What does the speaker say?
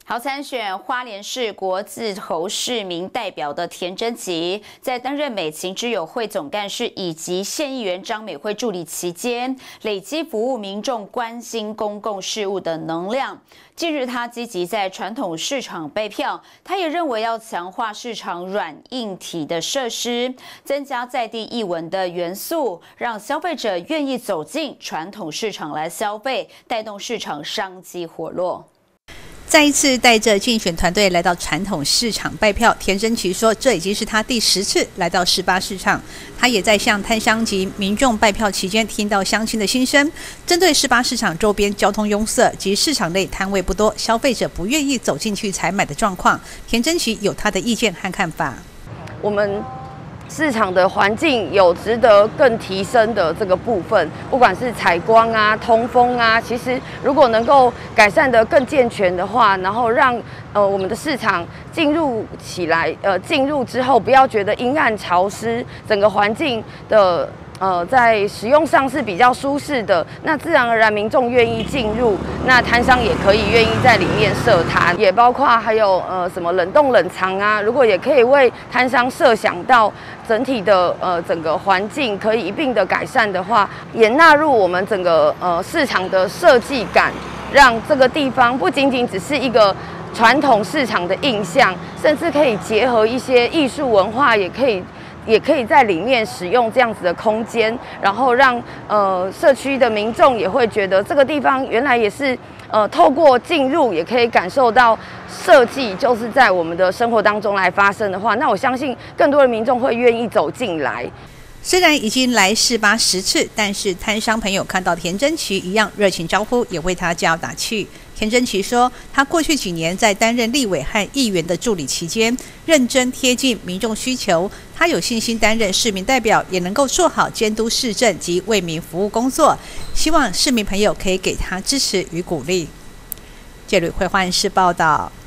好，参选花莲市国字头市民代表的田贞吉，在担任美琴之友会总干事以及县议员张美惠助理期间，累积服务民众、关心公共事务的能量。近日，他积极在传统市场备票，他也认为要强化市场软硬体的设施，增加在地艺文的元素，让消费者愿意走进传统市场来消费，带动市场商机活络。 再一次带着竞选团队来到传统市场拜票，田贞吉说，这已经是他第10次来到18市场。他也在向摊商及民众拜票期间，听到乡亲的心声。针对18市场周边交通拥塞及市场内摊位不多、消费者不愿意走进去采买的状况，田贞吉有他的意见和看法。 我们市场的环境有值得更提升的这个部分，不管是采光啊、通风啊，其实如果能够改善得更健全的话，然后让我们的市场进入起来，进入之后不要觉得阴暗潮湿，整个环境的在使用上是比较舒适的，那自然而然民众愿意进入，那摊商也可以愿意在里面设摊，也包括还有什么冷冻冷藏啊，如果也可以为摊商设想到整体的整个环境可以一并的改善的话，也纳入我们整个市场的设计感，让这个地方不仅仅只是一个传统市场的印象，甚至可以结合一些艺术文化，也可以在里面使用这样子的空间，然后让社区的民众也会觉得这个地方原来也是透过进入也可以感受到设计就是在我们的生活当中来发生的话，那我相信更多的民众会愿意走进来。 虽然已经来18、10次，但是摊商朋友看到田贞吉一样热情招呼，也为他加油打气。田贞吉说，他过去几年在担任立委和议员的助理期间，认真贴近民众需求，他有信心担任市民代表，也能够做好监督市政及为民服务工作。希望市民朋友可以给他支持与鼓励。这里会换视报道。